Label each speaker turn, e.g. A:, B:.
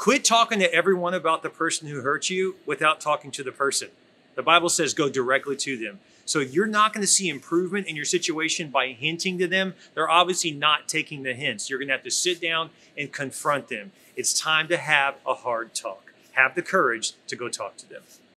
A: Quit talking to everyone about the person who hurt you without talking to the person. The Bible says go directly to them. So you're not going to see improvement in your situation by hinting to them. They're obviously not taking the hints. You're going to have to sit down and confront them. It's time to have a hard talk. Have the courage to go talk to them.